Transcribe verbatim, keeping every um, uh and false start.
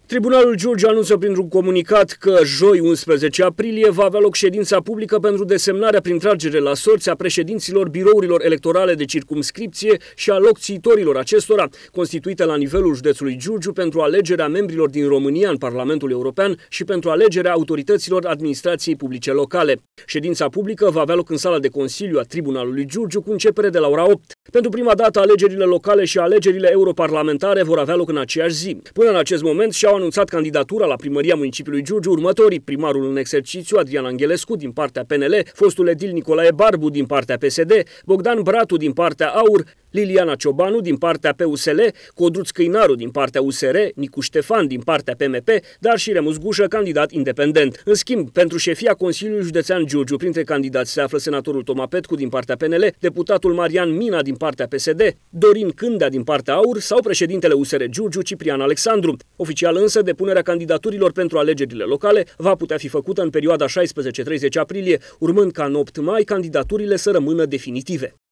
Tribunalul Giurgiu anunță printr-un comunicat că joi, unsprezece aprilie, va avea loc ședința publică pentru desemnarea prin tragere la sorți a președinților birourilor electorale de circumscripție și a locțitorilor acestora, constituite la nivelul județului Giurgiu pentru alegerea membrilor din România în Parlamentul European și pentru alegerea autorităților administrației publice locale. Ședința publică va avea loc în sala de Consiliu a Tribunalului Giurgiu cu începere de la ora opt. Pentru prima dată, alegerile locale și alegerile europarlamentare vor avea loc în aceeași zi. Până în acest moment și-au anunțat candidatura la primăria municipiului Giurgiu următorii: primarul în exercițiu Adrian Angelescu din partea P N L, fostul edil Nicolae Barbu din partea P S D, Bogdan Bratu din partea A U R, Liliana Ciobanu din partea P U S L, Codruț Câinaru din partea U S R, Nicu Ștefan din partea P M P, dar și Remus Gușă, candidat independent. În schimb, pentru șefia Consiliului Județean Giurgiu, printre candidați se află senatorul Toma Petcu din partea P N L, deputatul Marian Mina din partea P S D, Dorin Cândea din partea A U R sau președintele U S R Giurgiu, Ciprian Alexandru. Oficial însă, depunerea candidaturilor pentru alegerile locale va putea fi făcută în perioada șaisprezece treizeci aprilie, urmând ca în opt mai candidaturile să rămână definitive.